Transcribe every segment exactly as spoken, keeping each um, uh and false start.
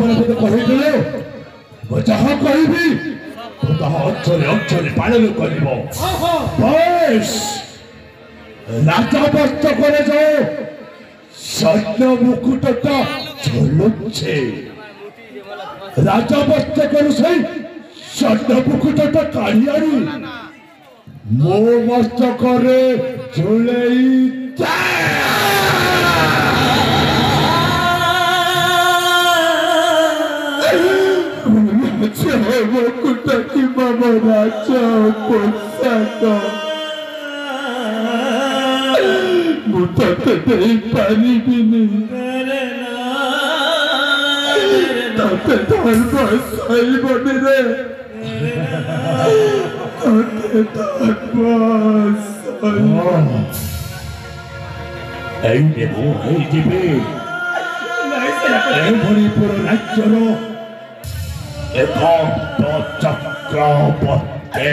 ମତେ କହିଦେଲେ ମୁଁ ଯାହା କହିବି ତୁ ତାହା ଅକ୍ଷରେ ଅକ୍ଷରେ ପାଳନ କରିବ। ବେଶ রাজা বস্ত করে যাও স্বর্ণ মুকুটটা ঝুলুচ্ছে রাজা বস্ত করে সেই স্বর্ণ মুকুটটা কাড়ি আনি মো মস্ত করে ঝুলেই মুকুটটা কি বাবা রাজা পোশাক मुझे नहीं पानी भी नहीं ताते धन बस सही बने रे ताते धन बस सही ऐने वो है जिबे ऐ भरी पूरा राज्यरो एक तो चक्रवर्ती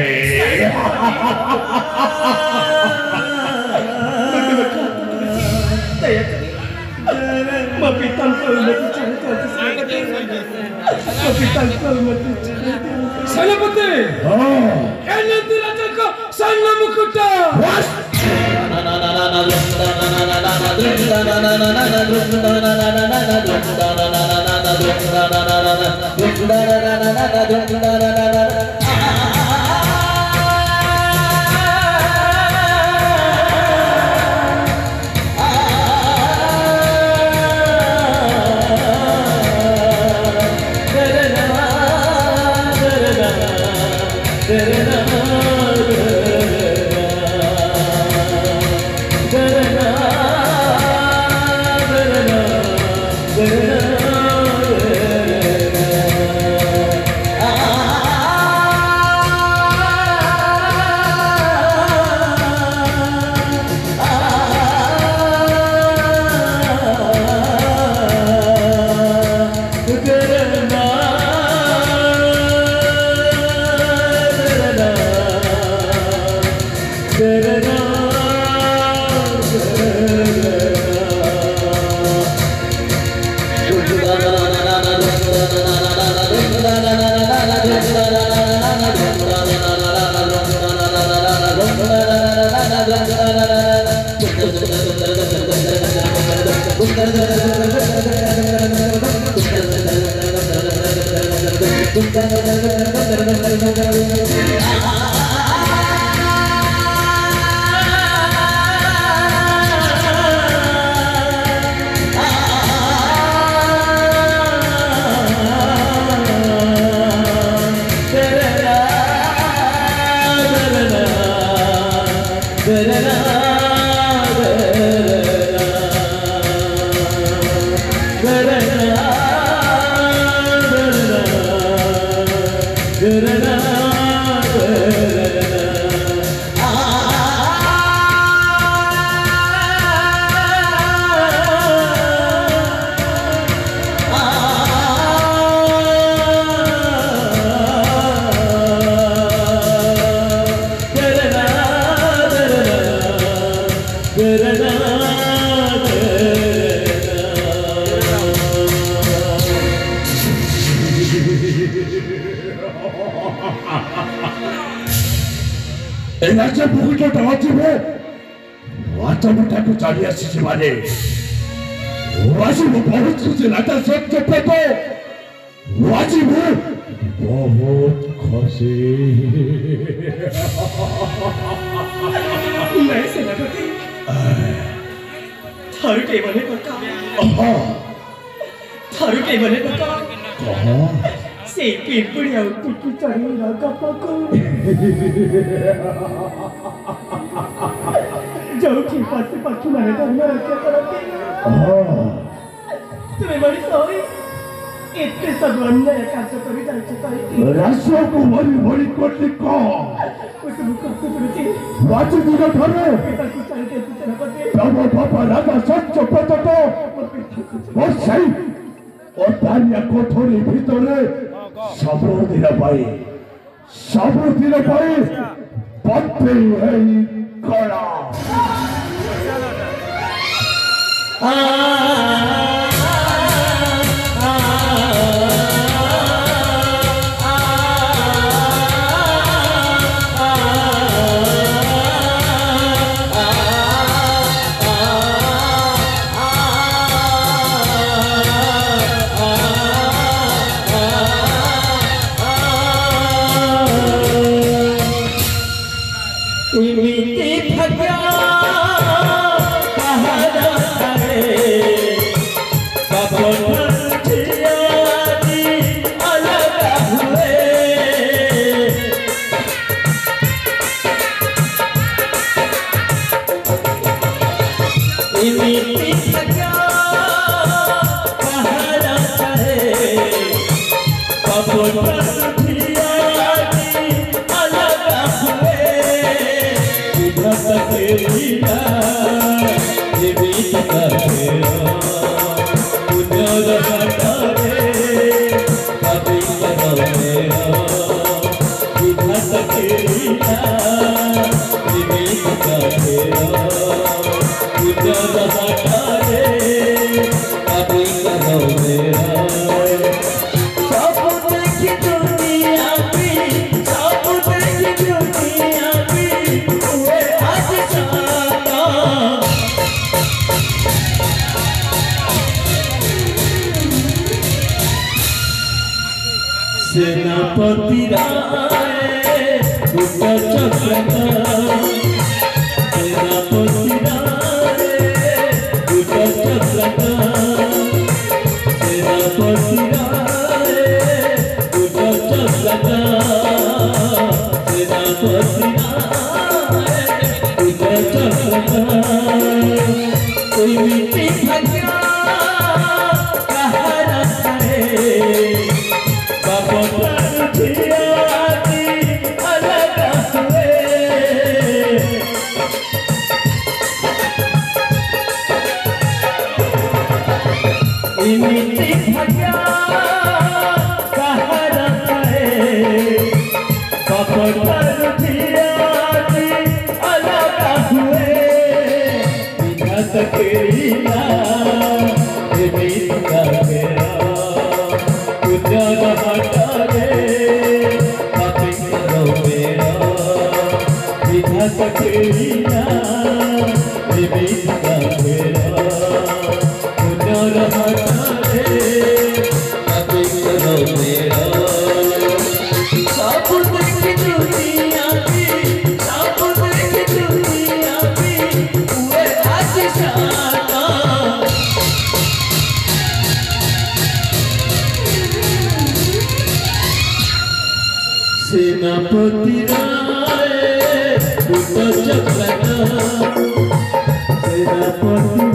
Mapitan kalmati cerita Mapitan kalmati cerita Senapati Ini dirajaka Sanga Mukuta राज्य मुकुट डाचिबे वाचमटा को चली आसी माने वासी बहुत खुशी राजा सत्य पेतो वासी बहुत खुशी मैं सेनापति थारू के बने पक्का हां थारू के बने पक्का कहां से पीर पुड़िया टिकी चढ़ी रागा पको जो की पास पक्की माने तो मैं क्या करते हां तुम्हें बड़ी सॉरी इतने सब अन्याय कार्य करी जायचे ताई राष्ट्र को बड़ी बड़ी कोटली को उस मुकुट पुरुषी वाची दिना थारे पिता की चलते सूचना करते बाबा बाबा राजा सच्च पततो वो सही और तानिया कोठरी भीतरे सबरो दिन पाई सबरो दिन पाई पत्ते है कड़ा आ आ इमिति भाग्य कहार रे बाप झिया आदि अलग हुए इमिति भाग्य कहार रे बाप झिया आदि अलग हुए लीला जीवित करेगा उन्नत करेगा कभी करेगा विधाता के लीला जीवित करेगा उन्नत करेगा कभी करेगा सब देखी दुनिया भी सब देखी दुनिया भी हुए आज जाना सेनापति राय उनका चक्र सेनापति राय उनका चक्र सेनापति राय उनका चक्र सेनापति राय उनका चक्र इमिति भाग्य कहार रे बाप झिया आदि अलग हुए इमिति भाग्य कहार रे बाप झिया आदि अलग हुए विधाता के लीला जीवित करेगा उन्नत हटारे कभी करेगा विधाता के लीला जीवित करेगा उन्नत हटारे कभी करेगा सब देखी दुनिया भी सब देखी दुनिया भी हुए आज जाना सेनापति राय उनका चक्र सेनापति